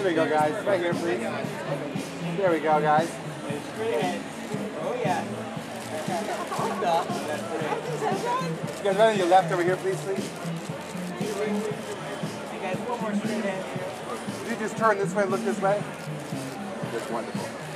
Here we go, guys. Right here, please. There we go, guys. Straight ahead. Oh, yeah. That's great. You guys right on your left over here, please, please. Hey, guys, one more straight ahead here. Could you just turn this way and look this way? That's wonderful.